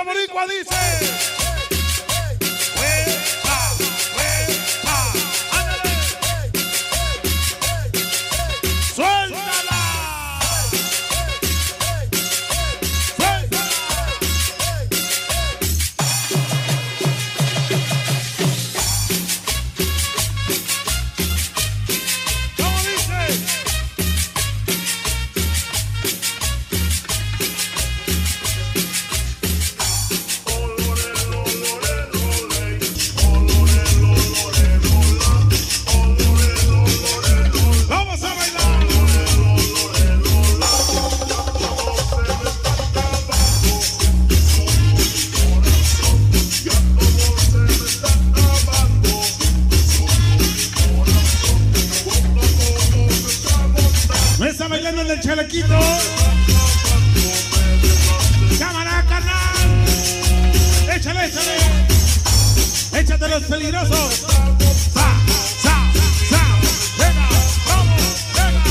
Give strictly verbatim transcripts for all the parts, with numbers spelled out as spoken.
Grito boricua dice. ¡Huepa, huepa! ¡Ándale! ¡Suéltala! ¡Suéltala! ¿Cómo dice? Me está bailando en el chalequito. Cámara, carnal. Échale, échale. Échate los peligrosos. Sa, sa, sa. Venga, vamos, venga.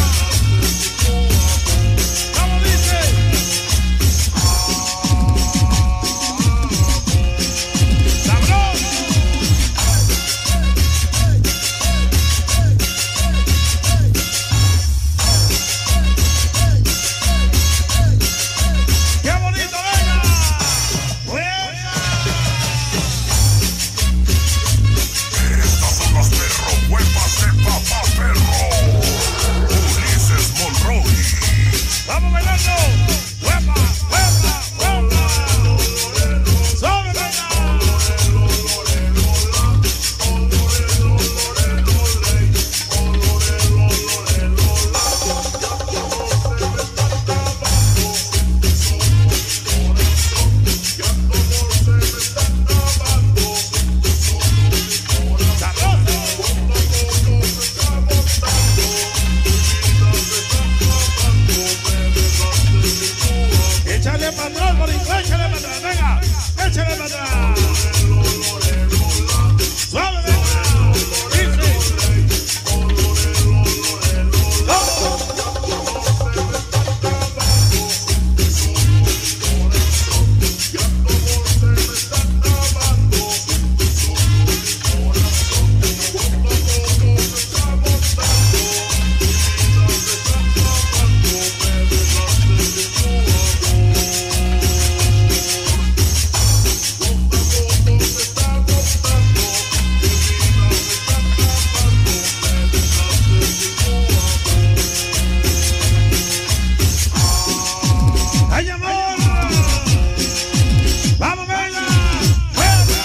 ¿Cómo dice? ¡Sabroso! ¡Vamos bailando! ¡Huepa, huepa, huepa! ¡Sobre, venga! Échale para atrás, boricua, échale para atrás, venga, échale para atrás. Suave, venga, dice. ¡Vamos! ¡Ay, amor! ¡Vamos, venga! ¡Fuera!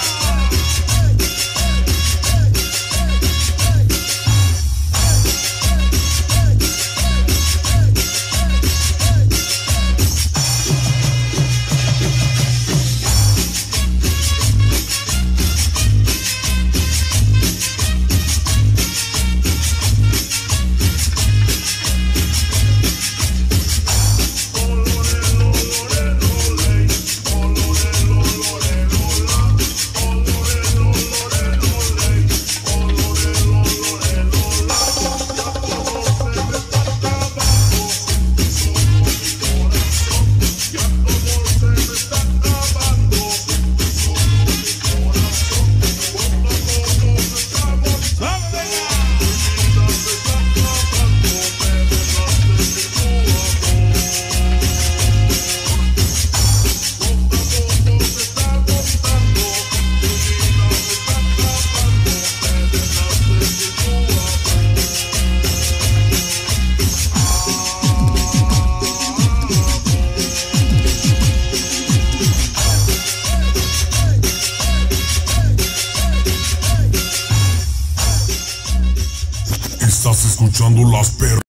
Estás escuchando las perras.